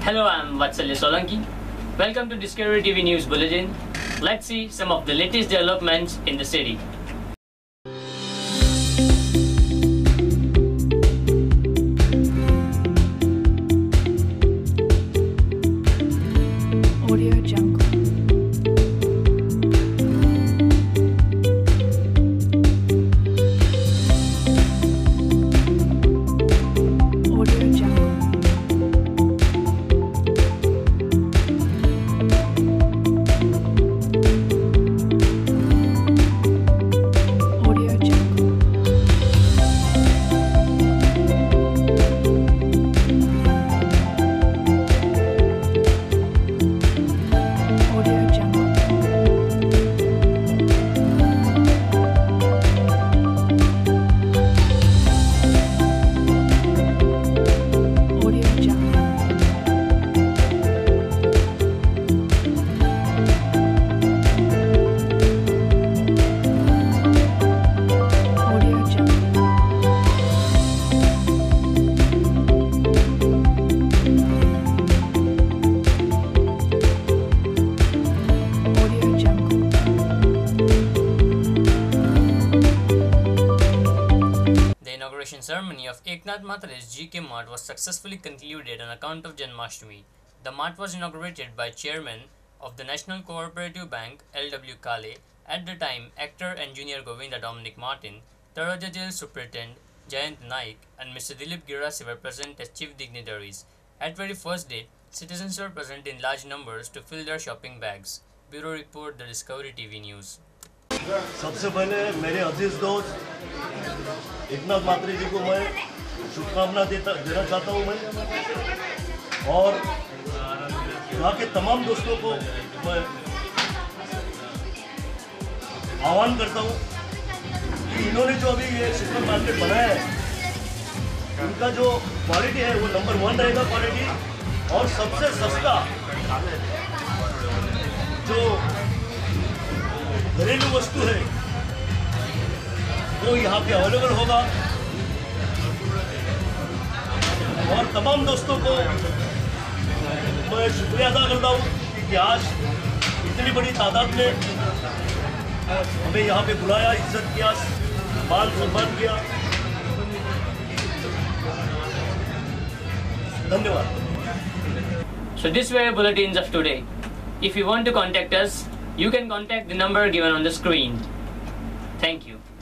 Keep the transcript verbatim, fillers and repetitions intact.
Hello, I'm Vatsalya Solanki. Welcome to Discovery T V News Bulletin. Let's see some of the latest developments in the city. Audio Jungle. Audio Jungle. Audio Jungle. Audio Jungle. Audio Jungle. Audio Jungle. Audio Jungle. The inauguration ceremony of Eknath Mathare's G K Mart was successfully concluded on account of Janmashtami. The mart was inaugurated by Chairman of the National Cooperative Bank L W Kale, at the time actor and junior Govinda Dominic Martin, Taraja Jail Superintendent Jayant Naik, and Mister Dilip Girasi were present as chief dignitaries. At very first day, citizens were present in large numbers to fill their shopping bags. Bureau Report, The Discovery T V News. सबसे पहले मेरे अजीज दोस्त एकनाथ मात्रे जी को मैं शुभकामना देता देना चाहता हूँ मैं और यहाँ के तमाम दोस्तों को मैं आह्वान करता हूँ कि इन्होंने जो अभी ये सुपर मार्केट बनाया है उनका जो क्वालिटी है वो नंबर वन रहेगा क्वालिटी और सबसे सस्ता जो घरेलू वस्तु है वो यहाँ पे अवेलेबल होगा और तमाम दोस्तों को मैं शुक्रिया अदा करता हूँ कि आज इतनी बड़ी तादाद में हमें यहाँ पे बुलाया, इज्जत किया, मान सम्मान किया। धन्यवाद। So these were bulletins of today. If you want to contact us, you can contact the number given on the screen. Thank you.